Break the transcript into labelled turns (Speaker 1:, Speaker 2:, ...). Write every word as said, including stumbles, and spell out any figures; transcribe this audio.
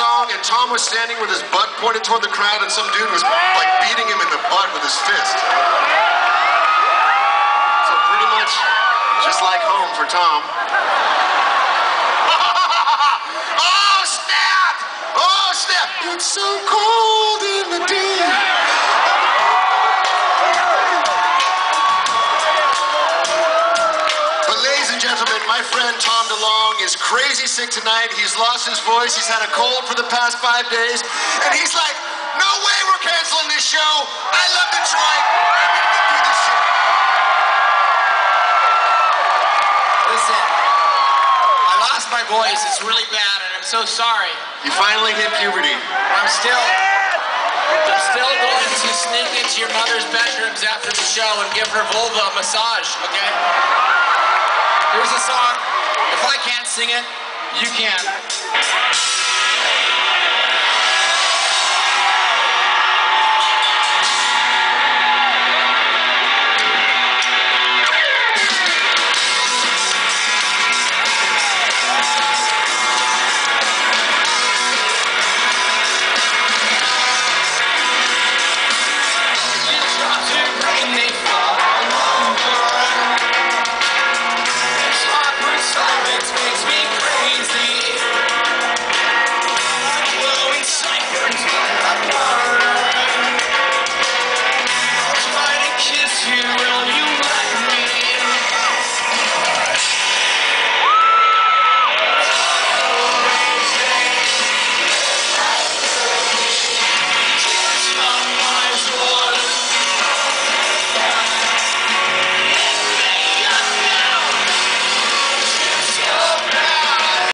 Speaker 1: song, and Tom was standing with his butt pointed toward the crowd, and some dude was like beating him in the butt with his fist. So pretty much just like home for Tom. Oh, snap! Oh, snap! It's so cold in the deep. Gentlemen, my friend Tom DeLonge is crazy sick tonight. He's lost his voice. He's had a cold for the past five days. And he's like, no way we're canceling this show. I love Detroit. I'm going to get through this shit.
Speaker 2: Listen, I lost my voice. It's really bad, and I'm so sorry.
Speaker 1: You finally hit puberty.
Speaker 2: I'm still... I'm still going to sneak into your mother's bedrooms after the show and give her vulva a massage, okay? Here's a song. If I can't sing it, you can.